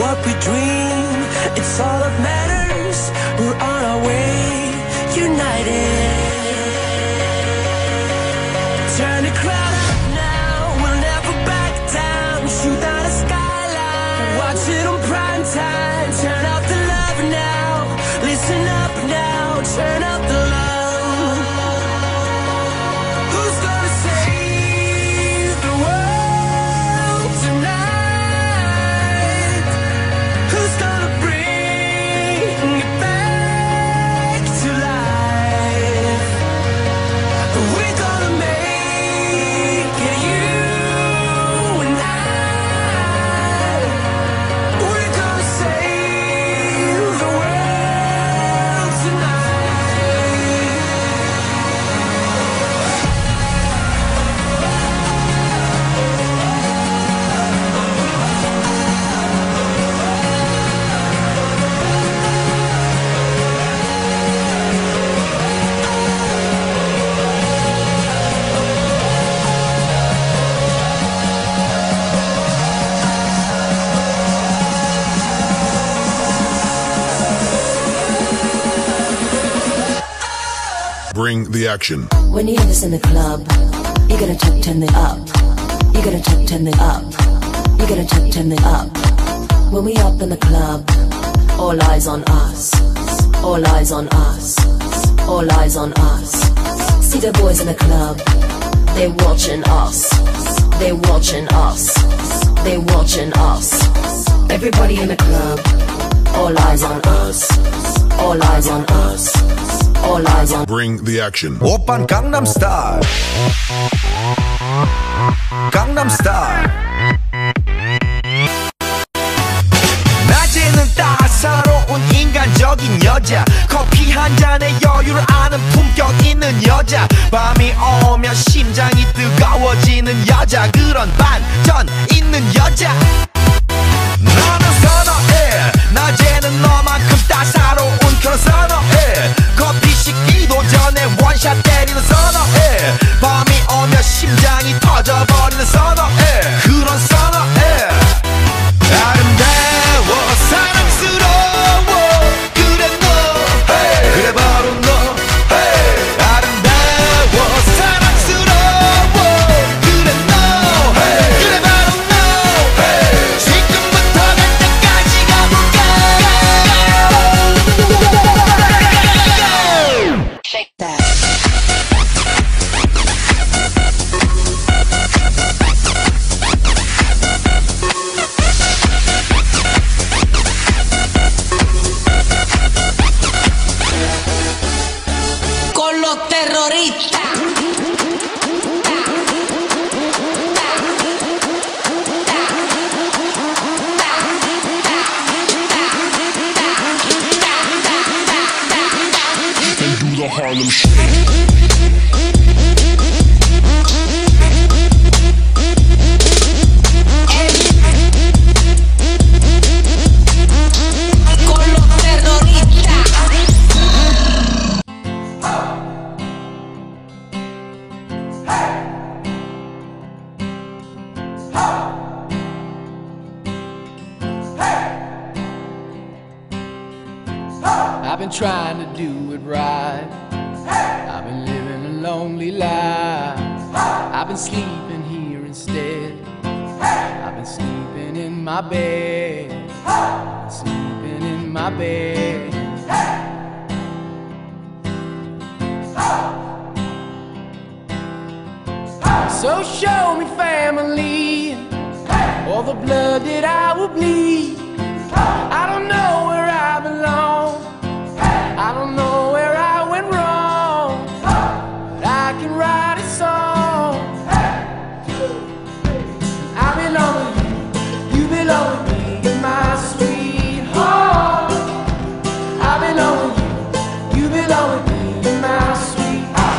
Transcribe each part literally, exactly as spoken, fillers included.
what we dream. It's all that matters. We're on our way, united. Turn the crowd up now, we'll never back down. Shoot down a skyline, watch it on prime time. Turn out the love now, listen up now. Turn up the love. Who's gonna save the world tonight? Who's gonna bring it back to life? We're gonna make it, you and I. We're gonna save the world tonight. Bring the action. When you hear this in the club, you gotta check, turn it up. You gotta check, turn it up. You gotta check, turn it up. When we up in the club, all eyes on us. All eyes on us. All eyes on us. See the boys in the club, they watching us. They watching us. They watching us. Everybody in the club, all eyes on us. All eyes on us. All eyes on. Bring the action. 오빤 강남스타일 강남스타일 낮에는 따사로운 인간적인 여자 커피 한 잔에 여유를 아는 품격 있는 여자 밤이 오면 심장이 뜨거워지는 여자 그런 반전 있는 여자 너는 선호해 낮에는 너만큼 따사로운 그런 선호해 커피 식기도 전에 원샷 때리는 선호해 밤이 오면 심장이 터져버리는 선호해 그런 선호해 아름다워 사랑스러워 그래 너 hey. 그래 바로 너 hey. 아름다워 사랑스러워 그래 너 hey. 그래 바로 너 hey. 지금부터 갈 때까지 가볼까 Shake that. Con los terroristas. Con los terroristas. I've been trying to do it right. I've been living a lonely life. I've been sleeping here instead. I've been sleeping in my bed. Sleeping in my bed. So show me family, all the blood that I will bleed. I don't know where I belong. I don't know where I went wrong. But I can write a song. I belong with you, you belong with me, you're my sweetheart. I belong with you, you belong with me, you're my sweetheart.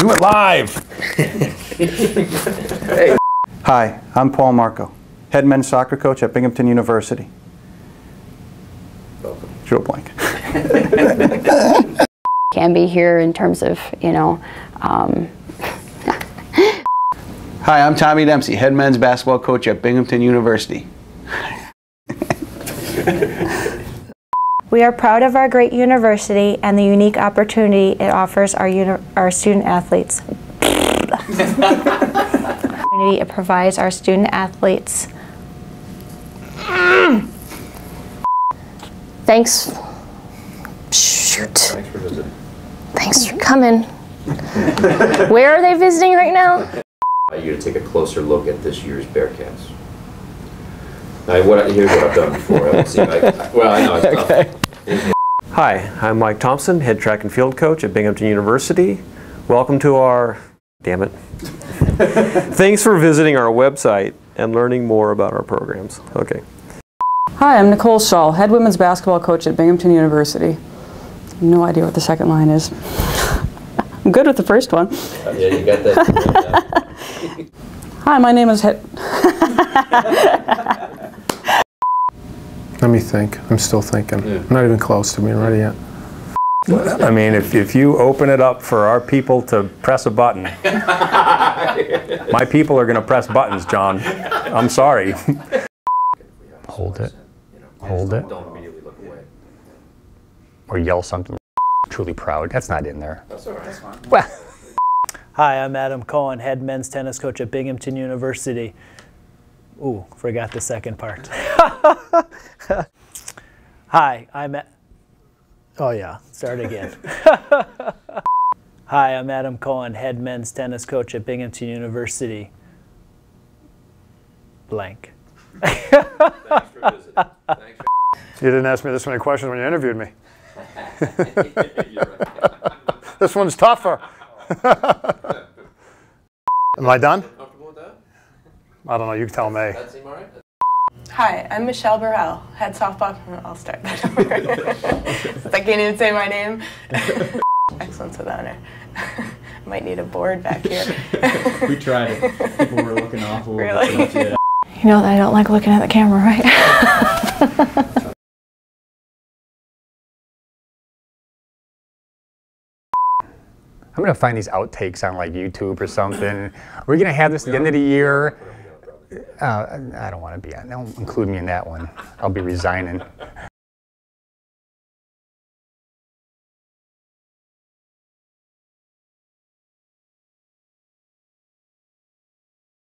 We went live. Hey. Hi, I'm Paul Marco, head men's soccer coach at Binghamton University. Welcome. Joe Blank. Can be here in terms of, you know, um, Hi, I'm Tommy Dempsey, head men's basketball coach at Binghamton University. We are proud of our great university and the unique opportunity it offers our, uni our student athletes. It provides our student athletes. thanks. Shoot. Thanks for visiting. Thanks for coming. Where are they visiting right now? I want you to take a closer look at this year's Bearcats. Now, what I, here's what I've done before. I see, I, well, I know it's okay. tough. Hi, I'm Mike Thompson, head track and field coach at Binghamton University. Welcome to our, damn it. Thanks for visiting our website and learning more about our programs. Okay. Hi, I'm Nicole Shull, head women's basketball coach at Binghamton University. No idea what the second line is. I'm good with the first one. Uh, yeah, you got that. Hi, my name is head. Let me think. I'm still thinking. Yeah. I'm not even close to being ready yet. I mean, if, if you open it up for our people to press a button, my people are going to press buttons, John. I'm sorry. Hold it. Hold it. Don't immediately look away. Or yell something. Truly proud. That's not in there. That's all right. That's fine. Well. Hi, I'm Adam Cohen, head men's tennis coach at Binghamton University. Ooh, forgot the second part. Hi, I'm a Oh yeah, start again. Hi, I'm Adam Cohen, head men's tennis coach at Binghamton University. Blank. Thanks for visiting. Thanks for You didn't ask me this many questions when you interviewed me. This one's tougher. Am I done? Comfortable with that? I don't know, you tell me. That seem all right? Hi, I'm Michelle Burrell, head softball. I'll start that over. I can't even say my name. Excellence with honor. Might need a board back here. We tried it. People were looking awful. Really? You know that I don't like looking at the camera, right? I'm going to find these outtakes on like YouTube or something. We're going to have this at the end of the year. Uh, I don't want to be on. Don't include me in that one. I'll be resigning.